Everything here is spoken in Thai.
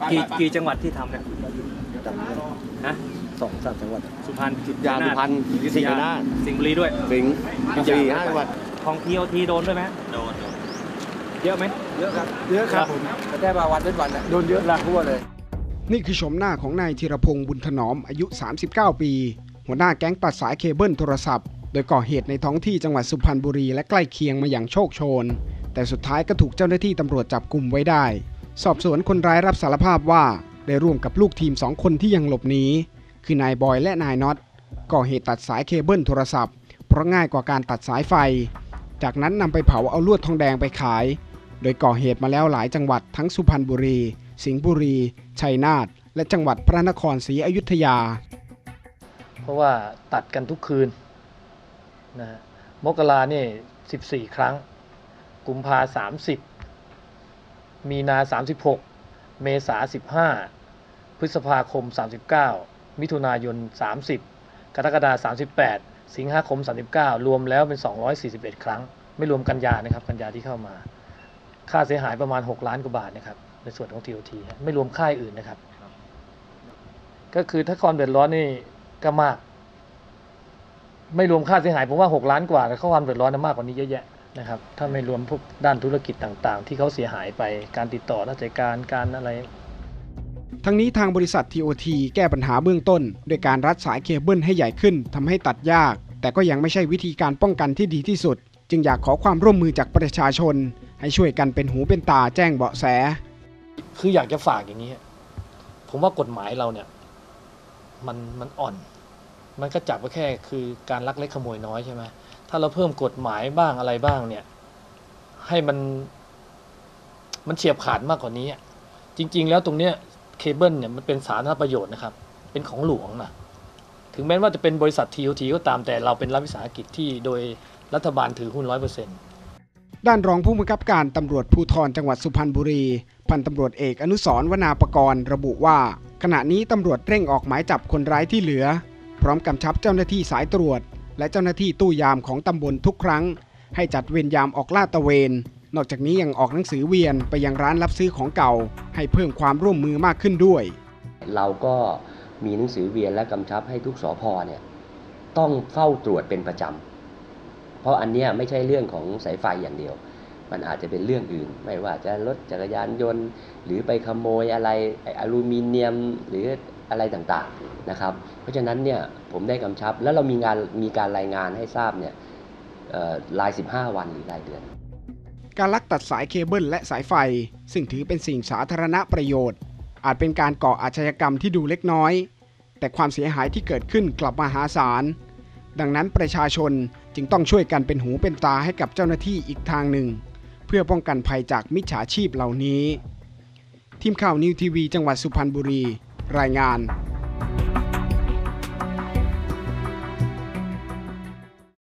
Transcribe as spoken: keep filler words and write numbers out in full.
กี่กี่จังหวัดที่ทำเนี่ยจำได้นะสองสามจังหวัดสุพรรณสุยาสุพรรณสิงห์นาสิงห์บุรีด้วยสิงห์สี่ห้าจังหวัดของทีโอทีโดนด้วยไหมโดนเยอะไหมเยอะครับเยอะครับผมแต่ว่าวันเป็นวันโดนเยอะละทั่วเลยนี่คือชมหน้าของนายธีรพงษ์บุญถนอมอายุสามสิบเก้าปีหัวหน้าแก๊งตัดสายเคเบิลโทรศัพท์โดยก่อเหตุในท้องที่จังหวัดสุพรรณบุรีและใกล้เคียงมาอย่างโชคโชนแต่สุดท้ายก็ถูกเจ้าหน้าที่ตำรวจจับกุมไว้ได้สอบสวนคนร้ายรับสารภาพว่าได้ร่วมกับลูกทีมสองคนที่ยังหลบหนีคือนายบอยและนายน็อตก่อเหตุตัดสายเคเบิลโทรศัพท์เพราะง่ายกว่าการตัดสายไฟจากนั้นนำไปเผาเอาลวดทองแดงไปขายโดยก่อเหตุมาแล้วหลายจังหวัดทั้งสุพรรณบุรีสิงห์บุรีชัยนาทและจังหวัดพระนครศรีอยุธยาเพราะว่าตัดกันทุกคืนนะมกราเนี่ยสิบสี่ครั้งกุมภาสามสิบมีนาสามสิบหกเมษาสิบห้าพฤษภาคมสามสิบเก้ามิถุนายนสามสิบกรกฎาคมสามสิบแปดสิงหาคมสามสิบเก้ารวมแล้วเป็นสองร้อยสี่สิบเอ็ดครั้งไม่รวมกันยานะครับกันยาที่เข้ามาค่าเสียหายประมาณหกล้านกว่าบาทนะครับในส่วนของ ที โอ ที ไม่รวมค่ายอื่นนะครับก็คือถ้าความเดือดร้อนนี่ก็มากไม่รวมค่าเสียหายผมว่าหกล้านกว่าแต่ความเดือดร้อนมากกว่านี้เยอะแยะนะครับถ้าไม่รวมพวกด้านธุรกิจต่างๆที่เขาเสียหายไปการติดต่อราชการการอะไรทั้งนี้ทางบริษัท ที โอ ที แก้ปัญหาเบื้องต้นโดยการรัดสายเคเบิลให้ใหญ่ขึ้นทำให้ตัดยากแต่ก็ยังไม่ใช่วิธีการป้องกันที่ดีที่สุดจึงอยากขอความร่วมมือจากประชาชนให้ช่วยกันเป็นหูเป็นตาแจ้งเบาะแสคืออยากจะฝากอย่างนี้ผมว่ากฎหมายเราเนี่ยมันมันอ่อนมันก็จับว่าแค่คือการลักเล็กขโมยน้อยใช่ไหมถ้าเราเพิ่มกฎหมายบ้างอะไรบ้างเนี่ยให้มันมันเฉียบขาดมากกว่านี้จริงๆแล้วตรงเนี้ยเคเบิลเนี่ยมันเป็นสาธารณประโยชน์นะครับเป็นของหลวงนะถึงแม้ว่าจะเป็นบริษัท ที โอ ที ก็ตามแต่เราเป็นรัฐวิสาหกิจที่โดยรัฐบาลถือหุ้น ร้อยเปอร์เซ็นต์ด้านรองผู้บังคับการตำรวจภูธรจังหวัดสุพรรณบุรีพันตำรวจเอกอนุสรณ์วนาปกรณ์ระบุว่าขณะนี้ตำรวจเร่งออกหมายจับคนร้ายที่เหลือพร้อมกำชับเจ้าหน้าที่สายตรวจและเจ้าหน้าที่ตู้ยามของตำบลทุกครั้งให้จัดเวรยามออกลาดตระเวนนอกจากนี้ยังออกหนังสือเวียนไปยังร้านรับซื้อของเก่าให้เพิ่มความร่วมมือมากขึ้นด้วยเราก็มีหนังสือเวียนและกำชับให้ทุกสภ.เนี่ยต้องเฝ้าตรวจเป็นประจำเพราะอันเนี้ยไม่ใช่เรื่องของสายไฟอย่างเดียวมันอาจจะเป็นเรื่องอื่นไม่ว่าจะรถจักรยานยนต์หรือไปขโมยอะไรอลูมิเนียมหรืออะไรต่างๆนะครับเพราะฉะนั้นเนี่ยผมได้กำชับแล้วเรามีงานมีการรายงานให้ทราบเนี่ยรายสิบห้าวันหรือรายเดือนการลักตัดสายเคเบิลและสายไฟซึ่งถือเป็นสิ่งสาธารณประโยชน์อาจเป็นการก่ออาชญากรรมที่ดูเล็กน้อยแต่ความเสียหายที่เกิดขึ้นกลับมหาศาลดังนั้นประชาชนจึงต้องช่วยกันเป็นหูเป็นตาให้กับเจ้าหน้าที่อีกทางหนึ่งเพื่อป้องกันภัยจากมิจฉาชีพเหล่านี้ทีมข่าวนิวทีวีจังหวัดสุพรรณบุรีรายงาน